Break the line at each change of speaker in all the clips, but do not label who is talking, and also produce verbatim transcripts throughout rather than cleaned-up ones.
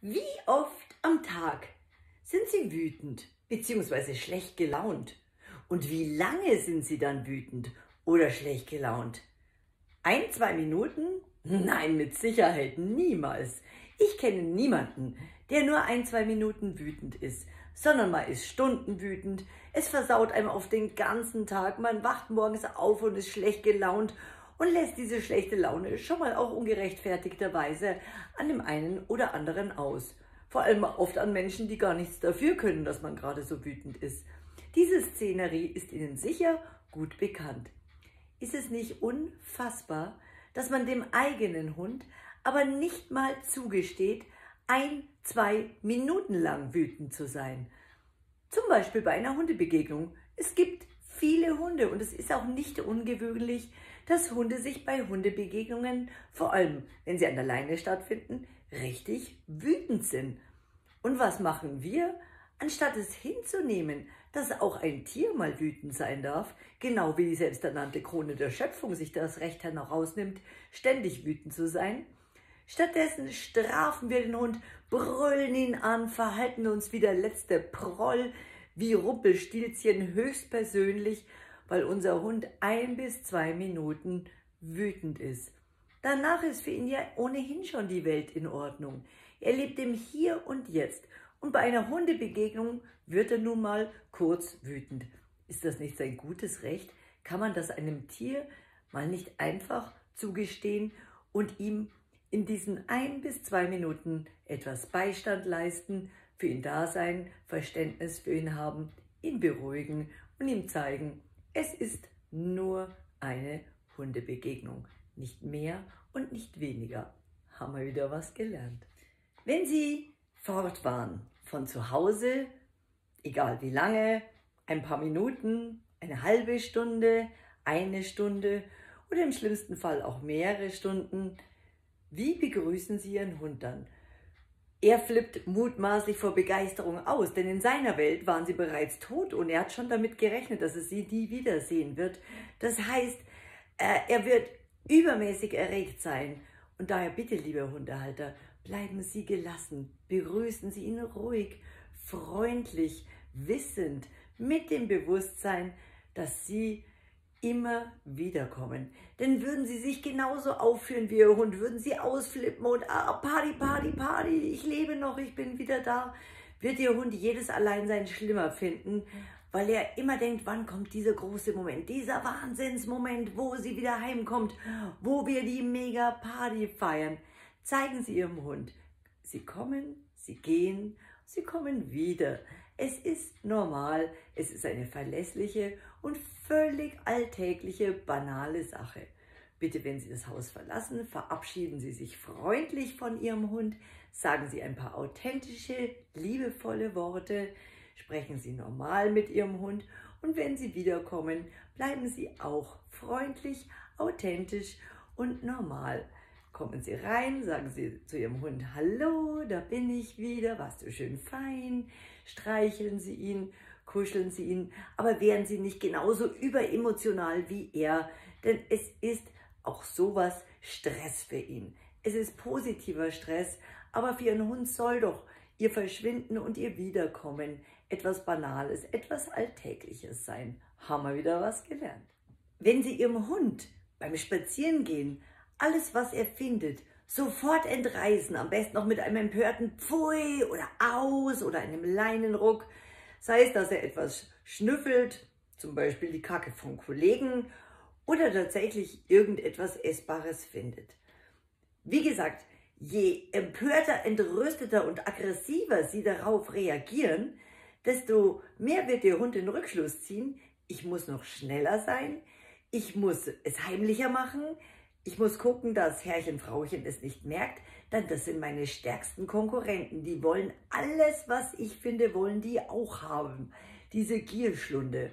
Wie oft am Tag sind Sie wütend bzw. schlecht gelaunt? Und wie lange sind Sie dann wütend oder schlecht gelaunt? Ein, zwei Minuten? Nein, mit Sicherheit niemals. Ich kenne niemanden, der nur ein, zwei Minuten wütend ist, sondern man ist Stunden wütend. Es versaut einem auf den ganzen Tag. Man wacht morgens auf und ist schlecht gelaunt und lässt diese schlechte Laune schon mal auch ungerechtfertigterweise an dem einen oder anderen aus. Vor allem oft an Menschen, die gar nichts dafür können, dass man gerade so wütend ist. Diese Szenerie ist Ihnen sicher gut bekannt. Ist es nicht unfassbar, dass man dem eigenen Hund aber nicht mal zugesteht, ein, zwei Minuten lang wütend zu sein? Zum Beispiel bei einer Hundebegegnung. Es gibt viele Hunde und es ist auch nicht ungewöhnlich, dass Hunde sich bei Hundebegegnungen, vor allem wenn sie an der Leine stattfinden, richtig wütend sind. Und was machen wir? Anstatt es hinzunehmen, dass auch ein Tier mal wütend sein darf, genau wie die selbsternannte Krone der Schöpfung sich das Recht herausnimmt, ständig wütend zu sein, stattdessen strafen wir den Hund, brüllen ihn an, verhalten uns wie der letzte Proll, wie Rumpelstilzchen höchstpersönlich, weil unser Hund ein bis zwei Minuten wütend ist. Danach ist für ihn ja ohnehin schon die Welt in Ordnung. Er lebt im Hier und Jetzt. Und bei einer Hundebegegnung wird er nun mal kurz wütend. Ist das nicht sein gutes Recht? Kann man das einem Tier mal nicht einfach zugestehen und ihm in diesen ein bis zwei Minuten etwas Beistand leisten, für ihn da sein, Verständnis für ihn haben, ihn beruhigen und ihm zeigen, es ist nur eine Hundebegegnung, nicht mehr und nicht weniger. Haben wir wieder was gelernt. Wenn Sie fort waren von zu Hause, egal wie lange, ein paar Minuten, eine halbe Stunde, eine Stunde oder im schlimmsten Fall auch mehrere Stunden, wie begrüßen Sie Ihren Hund dann? Er flippt mutmaßlich vor Begeisterung aus, denn in seiner Welt waren Sie bereits tot und er hat schon damit gerechnet, dass er Sie nie wiedersehen wird. Das heißt, er wird übermäßig erregt sein. Und daher bitte, liebe Hundehalter, bleiben Sie gelassen, begrüßen Sie ihn ruhig, freundlich, wissend, mit dem Bewusstsein, dass Sie immer wiederkommen. Denn würden Sie sich genauso aufführen wie Ihr Hund, würden Sie ausflippen und ah, Party, Party, Party, ich lebe noch, ich bin wieder da, wird Ihr Hund jedes Alleinsein schlimmer finden, weil er immer denkt, wann kommt dieser große Moment, dieser Wahnsinnsmoment, wo sie wieder heimkommt, wo wir die mega Party feiern. Zeigen Sie Ihrem Hund, Sie kommen, Sie gehen, Sie kommen wieder. Es ist normal, es ist eine verlässliche und völlig alltägliche, banale Sache. Bitte, wenn Sie das Haus verlassen, verabschieden Sie sich freundlich von Ihrem Hund, sagen Sie ein paar authentische, liebevolle Worte, sprechen Sie normal mit Ihrem Hund und wenn Sie wiederkommen, bleiben Sie auch freundlich, authentisch und normal. Kommen Sie rein, sagen Sie zu Ihrem Hund, hallo, da bin ich wieder, warst du schön fein, streicheln Sie ihn, kuscheln Sie ihn, aber werden Sie nicht genauso überemotional wie er, denn es ist auch sowas Stress für ihn. Es ist positiver Stress, aber für Ihren Hund soll doch Ihr Verschwinden und Ihr Wiederkommen etwas Banales, etwas Alltägliches sein. Haben wir wieder was gelernt. Wenn Sie Ihrem Hund beim Spazierengehen alles, was er findet, sofort entreißen, am besten noch mit einem empörten Pfui oder Aus oder einem Leinenruck, sei es, dass er etwas schnüffelt, zum Beispiel die Kacke vom Kollegen, oder tatsächlich irgendetwas Essbares findet. Wie gesagt, je empörter, entrüsteter und aggressiver Sie darauf reagieren, desto mehr wird Ihr Hund den Rückschluss ziehen, ich muss noch schneller sein, ich muss es heimlicher machen, ich muss gucken, dass Herrchen, Frauchen es nicht merkt, denn das sind meine stärksten Konkurrenten. Die wollen alles, was ich finde, wollen die auch haben. Diese Gierschlunde.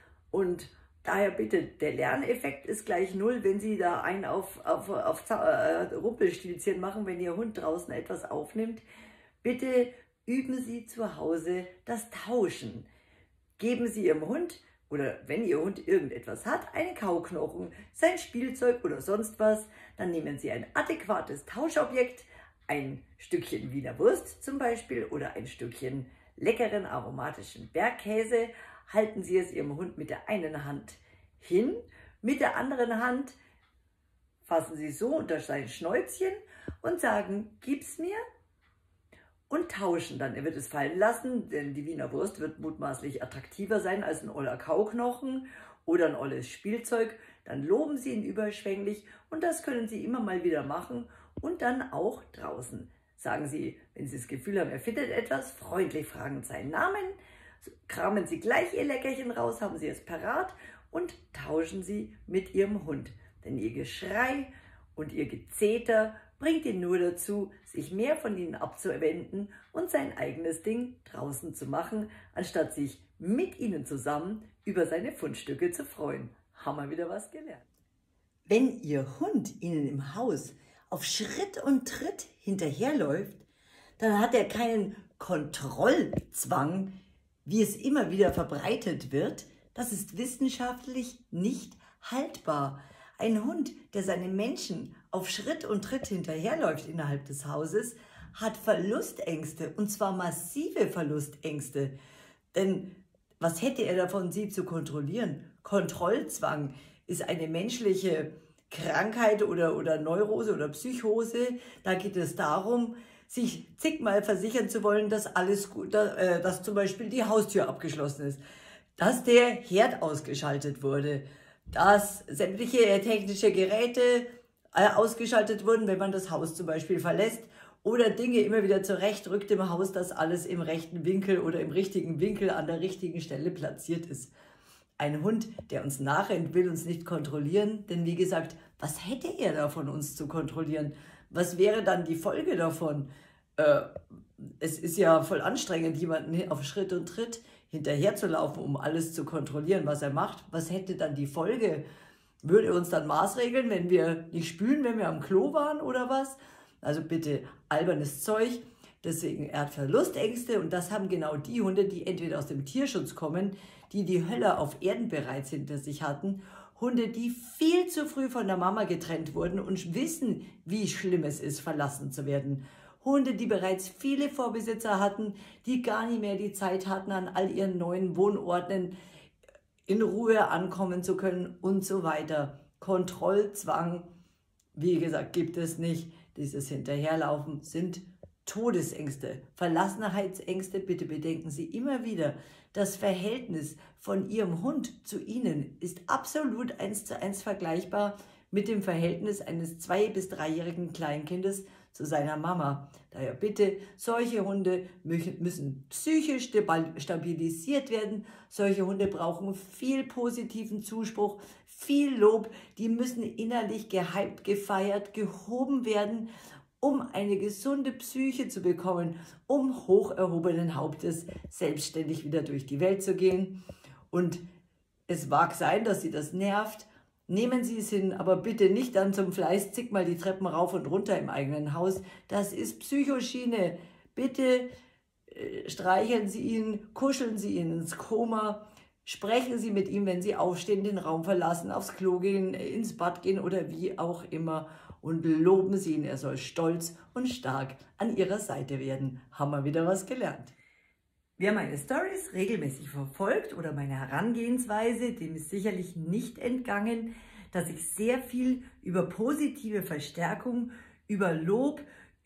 Und daher bitte, der Lerneffekt ist gleich null, wenn Sie da einen auf, auf, auf äh, Rumpelstilzchen machen, wenn Ihr Hund draußen etwas aufnimmt. Bitte üben Sie zu Hause das Tauschen. Geben Sie Ihrem Hund, oder wenn Ihr Hund irgendetwas hat, einen Kauknochen, sein Spielzeug oder sonst was, dann nehmen Sie ein adäquates Tauschobjekt, ein Stückchen Wiener Wurst zum Beispiel oder ein Stückchen leckeren aromatischen Bergkäse, halten Sie es Ihrem Hund mit der einen Hand hin, mit der anderen Hand fassen Sie so unter sein Schnäuzchen und sagen, gib's mir, und tauschen dann. Er wird es fallen lassen, denn die Wiener Wurst wird mutmaßlich attraktiver sein als ein oller Kauknochen oder ein olles Spielzeug. Dann loben Sie ihn überschwänglich und das können Sie immer mal wieder machen und dann auch draußen. Sagen Sie, wenn Sie das Gefühl haben, er findet etwas, freundlich fragen seinen Namen, kramen Sie gleich Ihr Leckerchen raus, haben Sie es parat und tauschen Sie mit Ihrem Hund. Denn Ihr Geschrei und Ihr Gezeter bringt ihn nur dazu, sich mehr von Ihnen abzuwenden und sein eigenes Ding draußen zu machen, anstatt sich mit Ihnen zusammen über seine Fundstücke zu freuen. Haben wir wieder was gelernt. Wenn Ihr Hund Ihnen im Haus auf Schritt und Tritt hinterherläuft, dann hat er keinen Kontrollzwang, wie es immer wieder verbreitet wird. Das ist wissenschaftlich nicht haltbar. Ein Hund, der seine Menschen auf Schritt und Tritt hinterherläuft innerhalb des Hauses, hat Verlustängste, und zwar massive Verlustängste. Denn was hätte er davon, sie zu kontrollieren? Kontrollzwang ist eine menschliche Krankheit oder, oder Neurose oder Psychose. Da geht es darum, sich zigmal versichern zu wollen, dass alles gut, dass, dass zum Beispiel die Haustür abgeschlossen ist, dass der Herd ausgeschaltet wurde, dass sämtliche technische Geräte ausgeschaltet wurden, wenn man das Haus zum Beispiel verlässt, oder Dinge immer wieder zurechtrückt im Haus, dass alles im rechten Winkel oder im richtigen Winkel an der richtigen Stelle platziert ist. Ein Hund, der uns nachrennt, will uns nicht kontrollieren, denn wie gesagt, was hätte er davon, uns zu kontrollieren? Was wäre dann die Folge davon? Äh, es ist ja voll anstrengend, jemanden auf Schritt und Tritt hinterher zu laufen, um alles zu kontrollieren, was er macht. Was hätte dann die Folge? Würde er uns dann maßregeln, wenn wir nicht spülen, wenn wir am Klo waren oder was? Also bitte, albernes Zeug. Deswegen, er hat Verlustängste, und das haben genau die Hunde, die entweder aus dem Tierschutz kommen, die die Hölle auf Erden bereits hinter sich hatten, Hunde, die viel zu früh von der Mama getrennt wurden und wissen, wie schlimm es ist, verlassen zu werden. Hunde, die bereits viele Vorbesitzer hatten, die gar nicht mehr die Zeit hatten, an all ihren neuen Wohnorten in Ruhe ankommen zu können und so weiter. Kontrollzwang, wie gesagt, gibt es nicht. Dieses Hinterherlaufen sind Todesängste, Verlassenheitsängste. Bitte bedenken Sie immer wieder, das Verhältnis von Ihrem Hund zu Ihnen ist absolut eins zu eins vergleichbar mit dem Verhältnis eines zwei- bis dreijährigen Kleinkindes zu seiner Mama. Daher bitte, solche Hunde müssen psychisch stabilisiert werden. Solche Hunde brauchen viel positiven Zuspruch, viel Lob. Die müssen innerlich gehypt, gefeiert, gehoben werden, um eine gesunde Psyche zu bekommen, um hoch erhobenen Hauptes selbstständig wieder durch die Welt zu gehen. Und es mag sein, dass Sie das nervt. Nehmen Sie es hin, aber bitte nicht dann zum Fleiß zigmal die Treppen rauf und runter im eigenen Haus. Das ist Psychoschiene. Bitte äh, streicheln Sie ihn, kuscheln Sie ihn ins Koma. Sprechen Sie mit ihm, wenn Sie aufstehen, den Raum verlassen, aufs Klo gehen, ins Bad gehen oder wie auch immer. Und loben Sie ihn, er soll stolz und stark an Ihrer Seite werden. Haben wir wieder was gelernt. Wer meine Stories regelmäßig verfolgt oder meine Herangehensweise, dem ist sicherlich nicht entgangen, dass ich sehr viel über positive Verstärkung, über Lob,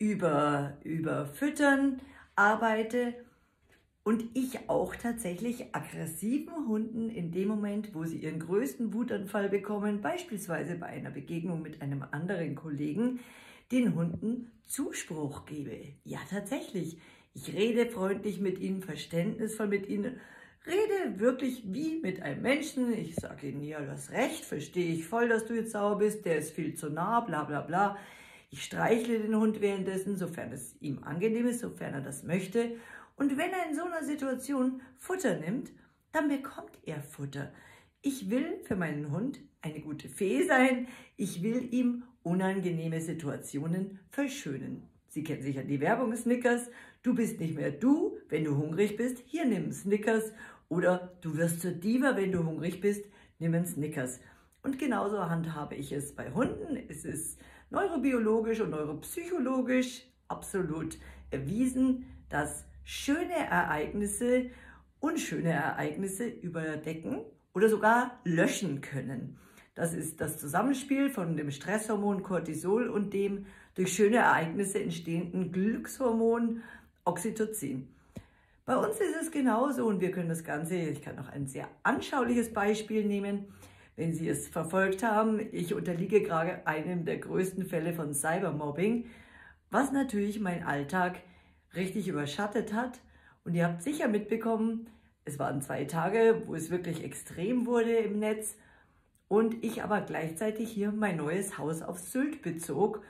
über, über Füttern arbeite und ich auch tatsächlich aggressiven Hunden in dem Moment, wo sie ihren größten Wutanfall bekommen, beispielsweise bei einer Begegnung mit einem anderen Kollegen, den Hunden Zuspruch gebe. Ja, tatsächlich. Ich rede freundlich mit ihnen, verständnisvoll mit ihnen, rede wirklich wie mit einem Menschen. Ich sage ihnen, ja, du hast recht, verstehe ich voll, dass du jetzt sauer bist, der ist viel zu nah, bla bla bla. Ich streichle den Hund währenddessen, sofern es ihm angenehm ist, sofern er das möchte. Und wenn er in so einer Situation Futter nimmt, dann bekommt er Futter. Ich will für meinen Hund eine gute Fee sein. Ich will ihm unangenehme Situationen verschönen. Sie kennen sicher die Werbung Snickers. Du bist nicht mehr du, wenn du hungrig bist. Hier nimm Snickers. Oder du wirst zur Diva, wenn du hungrig bist. Nimm einen Snickers. Und genauso handhabe ich es bei Hunden. Es ist neurobiologisch und neuropsychologisch absolut erwiesen, dass schöne Ereignisse unschöne Ereignisse überdecken oder sogar löschen können. Das ist das Zusammenspiel von dem Stresshormon Cortisol und dem durch schöne Ereignisse entstehenden Glückshormon Oxytocin. Bei uns ist es genauso und wir können das Ganze, ich kann noch ein sehr anschauliches Beispiel nehmen, wenn Sie es verfolgt haben. Ich unterliege gerade einem der größten Fälle von Cybermobbing, was natürlich meinen Alltag richtig überschattet hat. Und ihr habt sicher mitbekommen, es waren zwei Tage, wo es wirklich extrem wurde im Netz und ich aber gleichzeitig hier mein neues Haus auf Sylt bezog.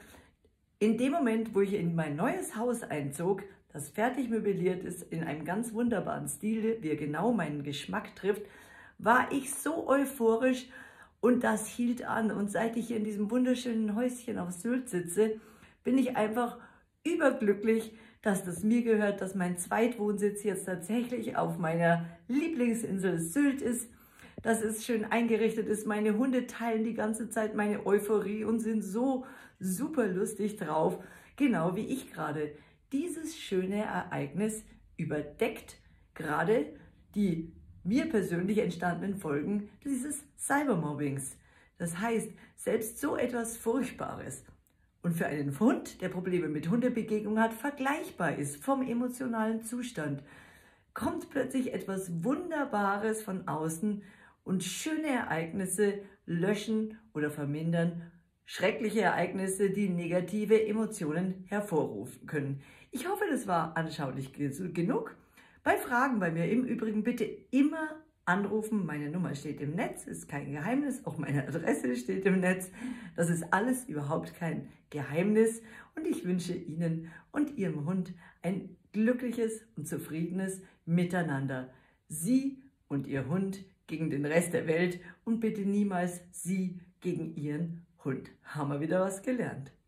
In dem Moment, wo ich in mein neues Haus einzog, das fertig möbliert ist, in einem ganz wunderbaren Stil, wie er genau meinen Geschmack trifft, war ich so euphorisch und das hielt an. Und seit ich hier in diesem wunderschönen Häuschen auf Sylt sitze, bin ich einfach überglücklich, dass das mir gehört, dass mein Zweitwohnsitz jetzt tatsächlich auf meiner Lieblingsinsel Sylt ist, dass es schön eingerichtet ist. Meine Hunde teilen die ganze Zeit meine Euphorie und sind so super lustig drauf, genau wie ich gerade. Dieses schöne Ereignis überdeckt gerade die mir persönlich entstandenen Folgen dieses Cybermobbings. Das heißt, selbst so etwas Furchtbares und für einen Hund, der Probleme mit Hundebegegnung hat, vergleichbar ist vom emotionalen Zustand, kommt plötzlich etwas Wunderbares von außen und schöne Ereignisse löschen oder vermindern schreckliche Ereignisse, die negative Emotionen hervorrufen können. Ich hoffe, das war anschaulich genug. Bei Fragen bei mir im Übrigen bitte immer anrufen. Meine Nummer steht im Netz, ist kein Geheimnis. Auch meine Adresse steht im Netz. Das ist alles überhaupt kein Geheimnis. Und ich wünsche Ihnen und Ihrem Hund ein glückliches und zufriedenes Miteinander. Sie und Ihr Hund gegen den Rest der Welt und bitte niemals Sie gegen Ihren Hund. Haben wir wieder was gelernt.